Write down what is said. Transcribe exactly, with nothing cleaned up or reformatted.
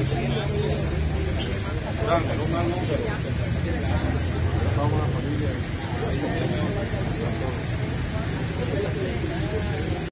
Đang phải lúc nào cũng được. Không, không đi được.